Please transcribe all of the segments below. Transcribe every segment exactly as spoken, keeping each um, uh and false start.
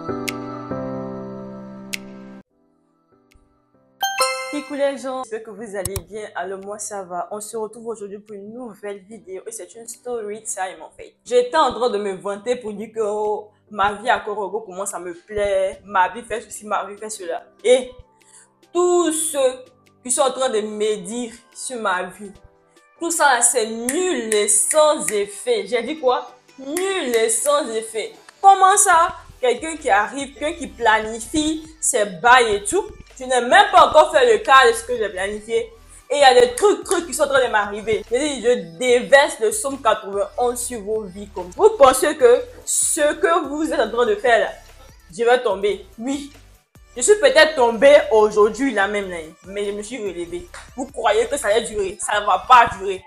Coucou les gens, j'espère que vous allez bien. Alors moi ça va. On se retrouve aujourd'hui pour une nouvelle vidéo et c'est une story time en fait. J'étais en train de me vanter pour dire que oh, ma vie à Korogo commence à me plaire, ma vie fait ceci, ma vie fait cela. Et tous ceux qui sont en train de me dire sur ma vie, tout ça c'est nul et sans effet. J'ai dit quoi? Nul et sans effet. Comment ça? Quelqu'un qui arrive, quelqu'un qui planifie ses bails et tout. Tu n'as même pas encore fait le cas de ce que j'ai planifié. Et il y a des trucs, trucs qui sont en train de m'arriver. Je dis, je déverse le somme quatre-vingt-onze sur vos vies. Comme vous pensez que ce que vous êtes en train de faire là, je vais tomber. Oui. Je suis peut-être tombée aujourd'hui là même là, mais je me suis relevée. Vous croyez que ça allait durer? Ça ne va pas durer.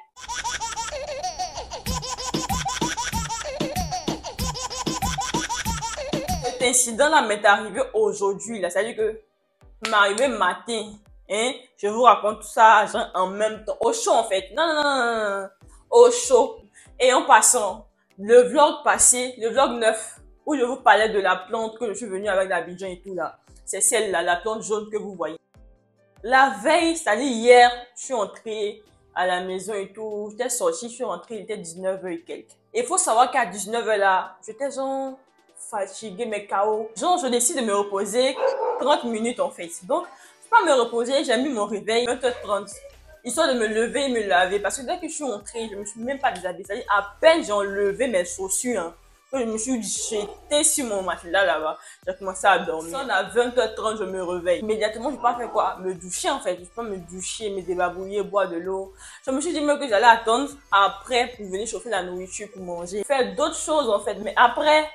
Cet incident là m'est arrivé aujourd'hui là. C'est-à-dire que m'arrivé matin, hein, je vous raconte tout ça genre, en même temps, au chaud en fait, non, non, non, non, non, au chaud. Et en passant, le vlog passé, le vlog neuf, où je vous parlais de la plante que je suis venue avec l'Abidjan et tout là, c'est celle-là, la plante jaune que vous voyez. La veille, c'est-à-dire hier, je suis entrée à la maison et tout, j'étais sortie, je suis rentrée, il était dix-neuf heures et quelques. Et il faut savoir qu'à dix-neuf heures là, j'étais genre fatiguée, mais K O. Genre, je décide de me reposer trente minutes en fait. Donc, je peux pas me reposer, j'ai mis mon réveil vingt heures trente. Histoire de me lever et me laver. Parce que dès que je suis entrée, je me suis même pas déshabillée. C'est-à-dire, à peine j'ai enlevé mes chaussures, hein, que je me suis jetée sur mon matelas là-bas. J'ai commencé à dormir. À vingt heures trente, je me réveille. Immédiatement, je peux pas faire quoi? Me doucher en fait. Je peux pas me doucher, me débarbouiller, boire de l'eau. Je me suis dit même que j'allais attendre après pour venir chauffer la nourriture pour manger. Faire d'autres choses en fait. Mais après,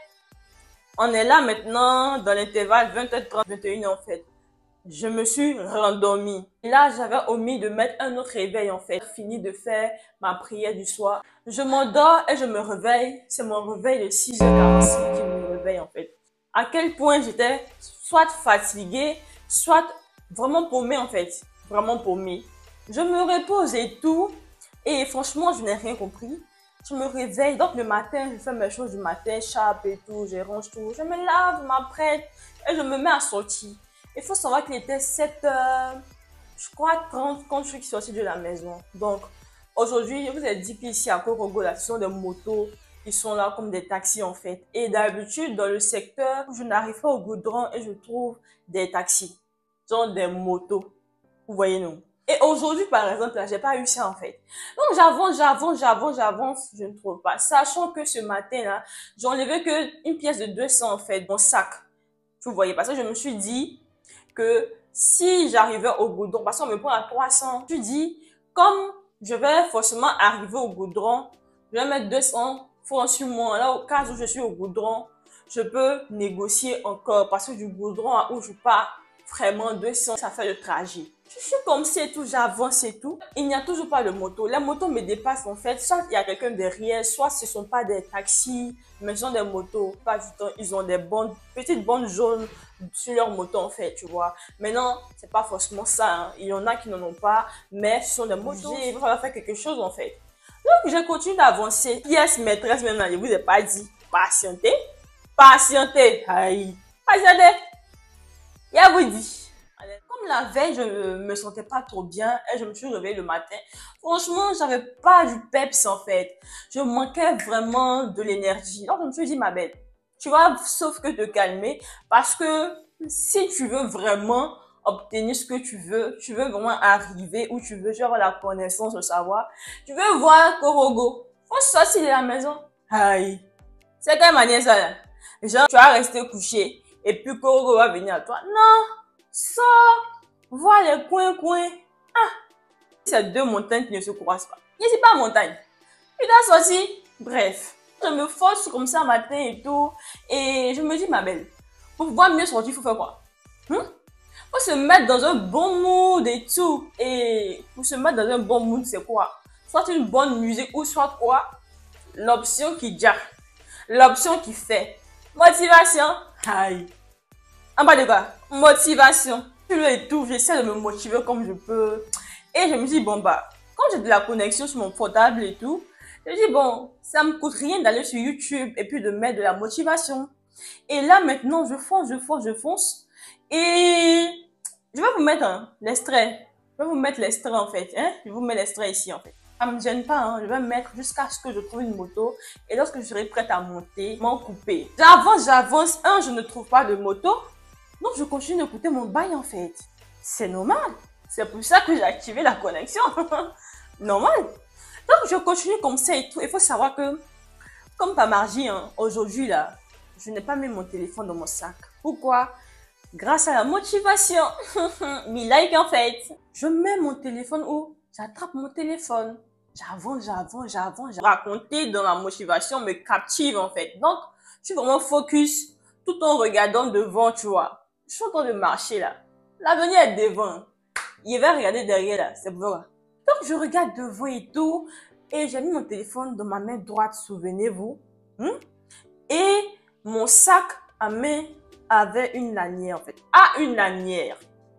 on est là maintenant dans l'intervalle vingt heures trente, vingt et une heures en fait. Je me suis rendormie. Là, j'avais omis de mettre un autre réveil en fait. Fini de faire ma prière du soir. Je m'endors et je me réveille. C'est mon réveil de six heures quarante-six qui me réveille en fait. À quel point j'étais soit fatiguée, soit vraiment paumée en fait. Vraiment paumée. Je me repose et tout. Et franchement, je n'ai rien compris. Je me réveille, donc le matin, je fais mes choses du matin, chape et tout, je range tout. Je me lave, je m'apprête et je me mets à sortir. Il faut savoir qu'il était sept heures, je crois trente quand je suis sortie de la maison. Donc aujourd'hui, je vous ai dit qu'ici à Korogo, là, ce sont des motos qui sont là comme des taxis en fait. Et d'habitude, dans le secteur où je n'arrive pas au goudron et je trouve des taxis, genre des motos. Vous voyez nous? Et aujourd'hui, par exemple, là, j'ai pas eu ça, en fait. Donc, j'avance, j'avance, j'avance, j'avance, je ne trouve pas. Sachant que ce matin-là, j'ai enlevé que une pièce de deux cents, en fait, mon sac. Vous voyez, parce que je me suis dit que si j'arrivais au goudron, parce qu'on me prend à trois cents, je me suis dit, comme je vais forcément arriver au goudron, je vais mettre deux cents francs sur moi. Là, au cas où je suis au goudron, je peux négocier encore, parce que du goudron à où je pars, vraiment deux cents, ça fait le trajet. Je suis comme c'est tout, j'avance et tout. Il n'y a toujours pas de moto. Les motos me dépassent en fait. Soit il y a quelqu'un derrière, soit ce ne sont pas des taxis, mais ce sont des motos. Pas du temps, ils ont des bandes, petites bandes jaunes sur leur moto en fait, tu vois. Maintenant, c'est pas forcément ça. Hein. Il y en a qui n'en ont pas, mais ce sont des motos. Il va falloir faire quelque chose en fait. Donc, je continue d'avancer. Pièce maîtresse maintenant, je vous ai pas dit. Patientez. Patientez. Aïe. Patientez. Il a vous dit. Comme la veille, je me sentais pas trop bien et je me suis réveillée le matin. Franchement, j'avais pas du peps en fait. Je manquais vraiment de l'énergie. Donc, je me suis dit, ma belle, tu vas sauf que te calmer parce que si tu veux vraiment obtenir ce que tu veux, tu veux vraiment arriver où tu veux, tu veux avoir la connaissance, le savoir, tu veux voir Korogo, faut sortir de la maison. Aïe. C'est quelle manière ça là? Genre, tu vas rester couché et puis Korogo va venir à toi. Non! Sors, vois les coins, coins. Ah, c'est deux montagnes qui ne se croisent pas. Ici, pas montagne. Tu dois sortir. Bref, je me force comme ça matin et tout. Et je me dis, ma belle, pour pouvoir mieux sortir, il faut faire quoi? Il hmm? faut se mettre dans un bon mood et tout. Et pour se mettre dans un bon mood, c'est quoi? Soit une bonne musique ou soit quoi? L'option qui jack. L'option qui fait. Motivation. Aïe. En bas de quoi? Motivation. Je le tout, j'essaie de me motiver comme je peux. Et je me dis, bon bah, quand j'ai de la connexion sur mon portable et tout, je me dis, bon, ça me coûte rien d'aller sur YouTube et puis de mettre de la motivation. Et là, maintenant, je fonce, je fonce, je fonce. Et je vais vous mettre hein, l'extrait. Je vais vous mettre l'extrait, en fait. Hein? Je vous mets l'extrait ici, en fait. Ça ne me gêne pas, hein. Je vais mettre jusqu'à ce que je trouve une moto. Et lorsque je serai prête à monter, m'en couper. J'avance, j'avance. Un, je ne trouve pas de moto. Donc, je continue d'écouter mon bail, en fait. C'est normal. C'est pour ça que j'ai activé la connexion. Normal. Donc, je continue comme ça et tout. Il faut savoir que, comme par magie, hein, aujourd'hui, là, je n'ai pas mis mon téléphone dans mon sac. Pourquoi? Grâce à la motivation. Mes likes, en fait. Je mets mon téléphone où? J'attrape mon téléphone. J'avance, j'avance, j'avance. Raconter dans la motivation me captive, en fait. Donc, je suis vraiment focus tout en regardant devant, tu vois. Je suis en train de marcher, là. L'avenir est devant. Il va regarder derrière, là. C'est bon. Donc, je regarde devant et tout. Et j'ai mis mon téléphone dans ma main droite, souvenez-vous. Hmm? Et mon sac à main avait une lanière, en fait. Ah, une lanière.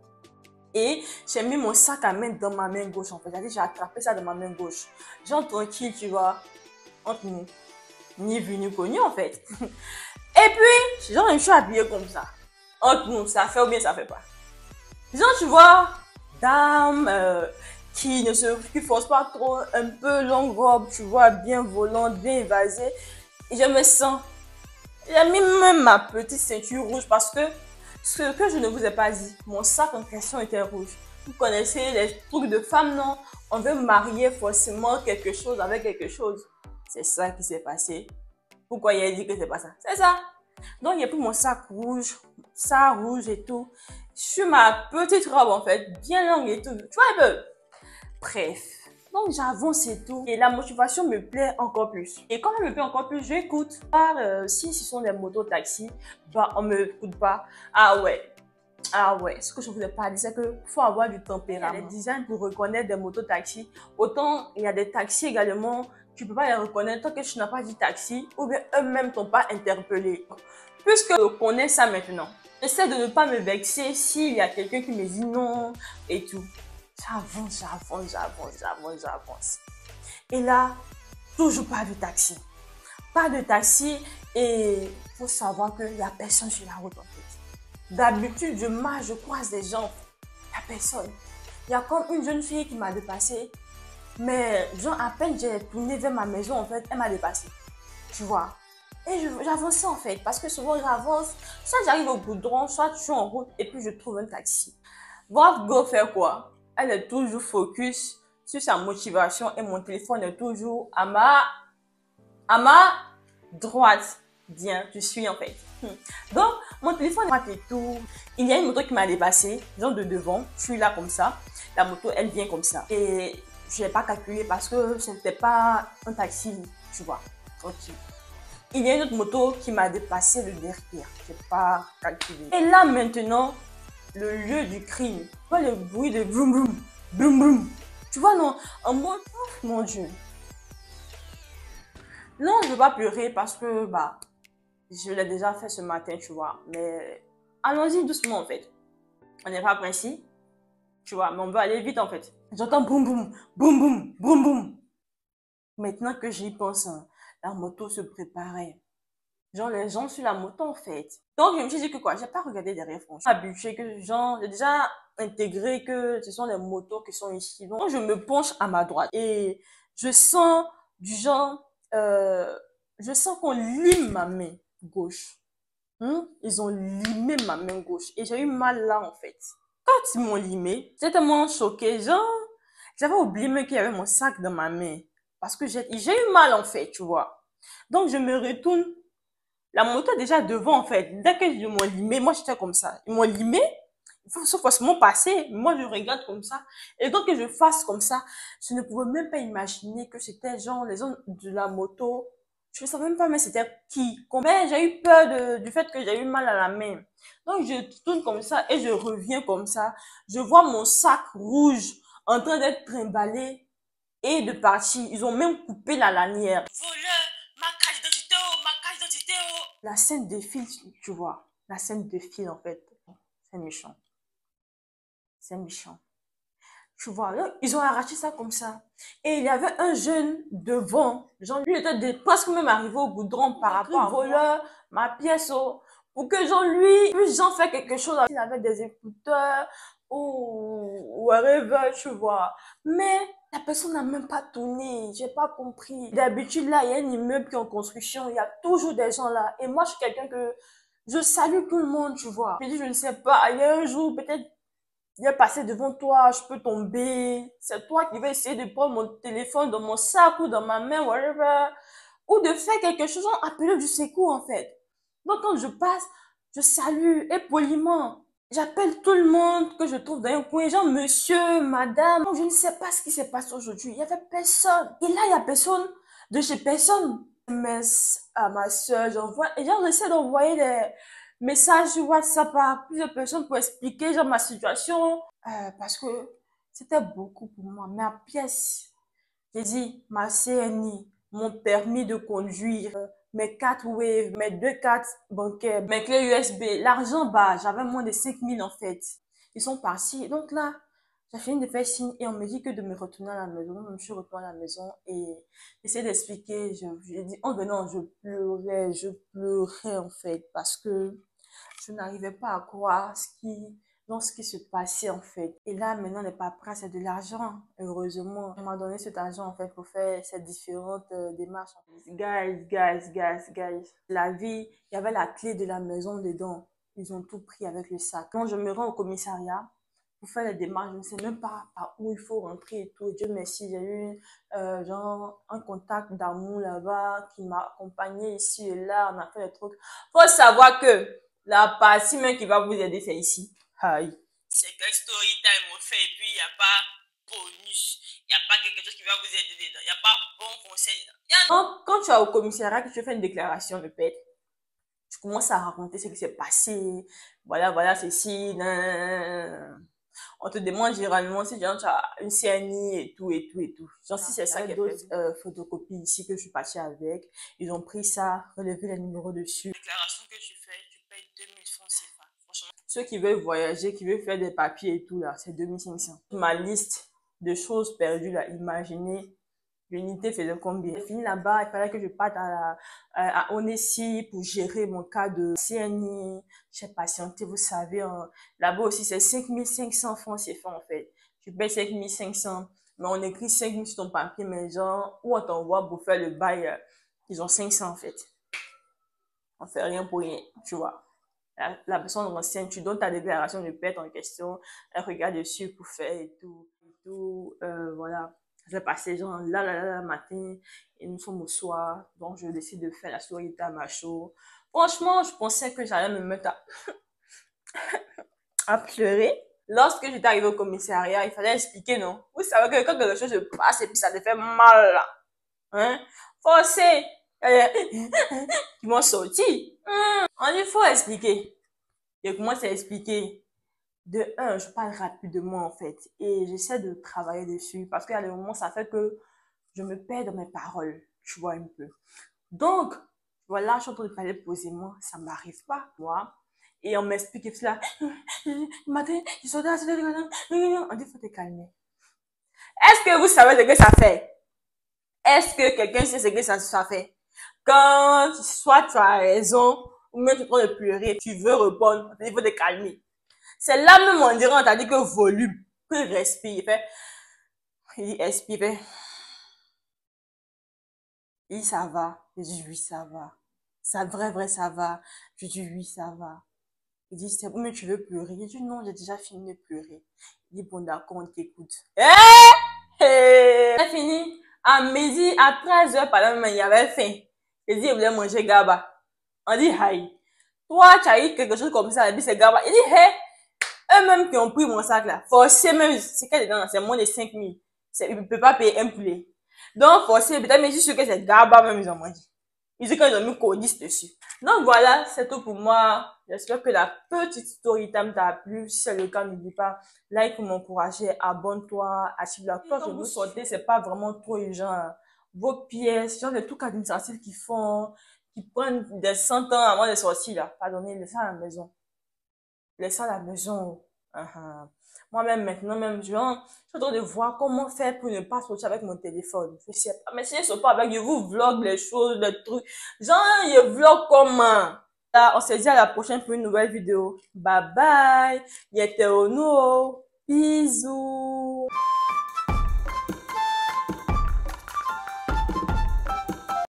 Et j'ai mis mon sac à main dans ma main gauche, en fait. C'est-à-dire, j'ai attrapé ça dans ma main gauche. Genre tranquille, tu vois. Entre nous. Ni vu, ni connu, en fait. Et puis, genre, je suis habillée comme ça. Entre nous, ça fait ou bien ça fait pas. Genre, tu vois, dame euh, qui ne se qui force pas trop, un peu longue robe, tu vois, bien volante, bien évasée. Et je me sens. J'ai mis même ma petite ceinture rouge parce que ce que je ne vous ai pas dit, mon sac en question était rouge. Vous connaissez les trucs de femmes, non? On veut marier forcément quelque chose avec quelque chose. C'est ça qui s'est passé. Pourquoi il a dit que c'est pas ça? C'est ça. Donc, il y a pris mon sac rouge, ça rouge et tout. Sur ma petite robe, en fait, bien longue et tout. Tu vois un peu? Bref. Donc, j'avance et tout. Et la motivation me plaît encore plus. Et quand elle me plaît encore plus, j'écoute. Euh, si ce sont des motos-taxis, bah, on me écoute pas. Ah ouais. Ah ouais. Ce que je ne voulais pas dire, c'est qu'il faut avoir du tempérament. Il y a des designs pour reconnaître des motos-taxis. Autant, il y a des taxis également. Tu ne peux pas les reconnaître tant que tu n'as pas dit taxi ou bien eux-mêmes t'ont pas interpellé. Puisque je connais ça maintenant, j'essaie de ne pas me vexer s'il y a quelqu'un qui me dit non et tout. J'avance, j'avance, j'avance, j'avance, j'avance. Et là, toujours pas de taxi. Pas de taxi et il faut savoir qu'il n'y a personne sur la route en fait. D'habitude, je marche, je croise des gens. Il n'y a personne. Il y a comme une jeune fille qui m'a dépassée. Mais genre, à peine j'ai tourné vers ma maison, en fait, elle m'a dépassée. Tu vois. Et j'avançais en fait, parce que souvent j'avance, soit j'arrive au goudron, soit je suis en route et puis je trouve un taxi. Bref, go faire quoi? Elle est toujours focus sur sa motivation et mon téléphone est toujours à ma, à ma droite. Bien, tu suis en fait. Donc, mon téléphone est droite et tout. Il y a une moto qui m'a dépassé, genre de devant. Je suis là comme ça. La moto, elle vient comme ça. Et je n'ai pas calculé parce que ce n'était pas un taxi, tu vois. Tranquille. Il y a une autre moto qui m'a dépassé le derrière. Je n'ai pas calculé. Et là, maintenant, le lieu du crime. Tu vois le bruit de broum broum, broum broum. Tu vois, non, en mode, oh, mon Dieu. Non, je ne veux pas pleurer parce que, bah, je l'ai déjà fait ce matin, tu vois. Mais allons-y doucement, en fait. On n'est pas pressé, tu vois, mais on veut aller vite, en fait. J'entends boum boum, boum boum, boum boum. Maintenant que j'y pense, hein, la moto se préparait. Genre, les gens sur la moto, en fait. Donc, je me suis dit que quoi, j'ai pas regardé derrière, franchement. Habitué que, genre, j'ai déjà intégré que ce sont les motos qui sont ici. Donc, je me penche à ma droite et je sens du genre, euh, je sens qu'on lime ma main gauche. Hmm? Ils ont limé ma main gauche et j'ai eu mal là, en fait. Quand ils m'ont limé, j'étais tellement choquée. Genre, j'avais oublié même qu'il y avait mon sac dans ma main. Parce que j'ai eu mal, en fait, tu vois. Donc, je me retourne. La moto est déjà devant, en fait. Dès qu'ils m'ont limé, moi, j'étais comme ça. Ils m'ont limé, il faut forcément passer. Moi, je regarde comme ça. Et donc, que je fasse comme ça, je ne pouvais même pas imaginer que c'était genre les gens de la moto. Je ne savais même pas, mais c'était qui. Combien j'ai eu peur de, du fait que j'ai eu mal à la main. Donc, je tourne comme ça et je reviens comme ça. Je vois mon sac rouge en train d'être trimballé et de partir. Ils ont même coupé la lanière. Voleur, ma carte d'identité, oh, ma carte d'identité, oh. La scène défile, tu vois. La scène défile, en fait. C'est méchant. C'est méchant. Tu vois, donc, ils ont arraché ça comme ça. Et il y avait un jeune devant. Genre, lui était de- presque même arrivé au goudron par rapport à voleur, ma pièce. Oh, pour que genre lui puisse genre faire quelque chose. Il avait des écouteurs ou whatever, tu vois. Mais la personne n'a même pas tourné. J'ai pas compris. D'habitude, là, il y a un immeuble qui est en construction. Il y a toujours des gens là. Et moi, je suis quelqu'un que je salue tout le monde, tu vois. Je dis, je ne sais pas, il y a un jour, peut-être il est passé devant toi, je peux tomber. C'est toi qui vas essayer de prendre mon téléphone dans mon sac ou dans ma main, whatever. Ou de faire quelque chose, en appeler du secours, en fait. Donc, quand je passe, je salue et poliment. J'appelle tout le monde que je trouve dans un coin, genre monsieur, madame. Donc, je ne sais pas ce qui s'est passé aujourd'hui. Il y avait personne. Et là, il y a personne de chez personne. Mais à ma soeur, j'envoie, et genre, j'essaie d'envoyer des messages sur WhatsApp à plusieurs personnes pour expliquer, genre, ma situation. Euh, parce que c'était beaucoup pour moi. Ma pièce, j'ai dit, ma C N I, mon permis de conduire, mes quatre Wave, mes deux cartes bancaires, mes clés U S B, l'argent bas, j'avais moins de cinq mille en fait. Ils sont partis. Donc là, j'ai fini de faire signe et on me dit que de me retourner à la maison. Donc, je suis retournée à la maison et j'essaie d'expliquer. Je, je dis, en venant, je pleurais, je pleurais en fait parce que je n'arrivais pas à croire ce qui, dans ce qui se passait en fait. Et là, maintenant, les paperasses, c'est de l'argent. Heureusement, on m'a donné cet argent en fait pour faire ces différentes euh, démarches. Guys, guys, guys, guys. La vie, il y avait la clé de la maison dedans. Ils ont tout pris avec le sac. Quand je me rends au commissariat pour faire les démarches, je ne sais même pas par où il faut rentrer et tout. Dieu merci, j'ai eu euh, genre un contact d'amour là-bas qui m'a accompagné ici et là. On a fait des trucs. Faut savoir que la partie même qui va vous aider, c'est ici. Aïe. C'est que story time on fait et puis il n'y a pas bonus. Il n'y a pas quelque chose qui va vous aider dedans. Il n'y a pas bon conseil dedans. Donc, quand tu es au commissariat, que tu fais une déclaration de paix, tu commences à raconter ce qui s'est passé. Voilà, voilà, ceci. On te demande généralement si genre, tu as une C N I et tout, et tout, et tout. Genre, si c'est ça qui est d'autres euh, photocopies ici que je suis partie avec. Ils ont pris ça, relevé les numéros dessus. Déclaration que tu fais, tu payes deux mille francs C F A. Franchement, ceux qui veulent voyager, qui veulent faire des papiers et tout, là, c'est deux mille cinq cents. Ma liste de choses perdues, là, imaginez. L'unité faisait combien? J'ai fini là-bas, il fallait que je parte à, la, à Onessi pour gérer mon cas de C N I. J'ai patienté, vous savez, hein. Là-bas aussi, c'est cinq mille cinq cents francs C F A en fait. Tu payes cinq mille cinq cents, mais on écrit cinq mille sur ton papier, mais genre, où on t'envoie pour faire le bail, ils ont cinq cents en fait. On fait rien pour rien, tu vois. La, la personne renseigne, tu donnes ta déclaration de perte en question, elle regarde dessus pour faire et tout, et tout, euh, voilà. Je vais passer genre là, là, là, là, matin, et nous sommes au soir, donc je décide de faire la soirée à ma show. Franchement, je pensais que j'allais me mettre à, à pleurer. Lorsque j'étais arrivée au commissariat, il fallait expliquer, non? Vous savez que quand quelque chose se passe et puis ça te fait mal, là, hein? Forcé! Ils m'ont sorti. Hum, il faut expliquer. Et comment c'est expliqué? De un, je parle rapidement en fait et j'essaie de travailler dessus parce qu'il y a des moments ça fait que je me perds dans mes paroles, tu vois un peu. Donc, voilà, je suis en train de parler posément, ça m'arrive pas, moi. Et on m'explique et là, matin, je suis là, on dit faut te calmer. Est-ce que vous savez ce que ça fait? Est-ce que quelqu'un sait ce que ça, ça fait? Quand soit tu as raison ou même tu es en train de pleurer, tu veux répondre, il faut te calmer. C'est là même on dirait, on t'a dit que volume, que respire. Il fait, il dit expire. Il dit ça va. Je dis oui, ça va. Ça vrai, vrai, ça va. Je dis oui, ça va. Il dit c'est mais tu veux pleurer? Je dis non, j'ai déjà fini de pleurer. Il dit bon d'accord, on t'écoute. Eh! Hey! J'ai fini. À midi, à treize heures par là, il y avait faim. Il dit il voulait manger gaba. On dit aïe. Toi, tu as eu quelque chose comme ça, et puis c'est gaba. Il dit hey! Eux-mêmes qui ont pris mon sac là, forcé même, c'est qu'elle est dedans, c'est moins de cinq mille. Ils ne peuvent pas payer un poulet. Donc, forcé, peut-être, mais je suis sûr que c'est Gaba même, ils ont mangé. Ils disent qu'ils ont mis codis dessus. Donc voilà, c'est tout pour moi. J'espère que la petite story time t'a plu. Si c'est le cas, n'oublie pas, like pour m'encourager, abonne-toi, active la cloche. Quand vous sortez, c'est pas vraiment trop urgent. Vos pièces, genre des trucs administratifs qui font, qui prennent des cent ans avant de sortir là. Pardonnez, laissez à la maison. Laissez à la maison. Uh-huh. Moi-même, maintenant, même, genre, je suis en train de voir comment faire pour ne pas sortir avec mon téléphone. Je sais pas. Mais si je sors pas avec, je vous vlog les choses, les trucs. Genre, je vlog comment? Là, on se dit à la prochaine pour une nouvelle vidéo. Bye bye. Yete ono. Bisous.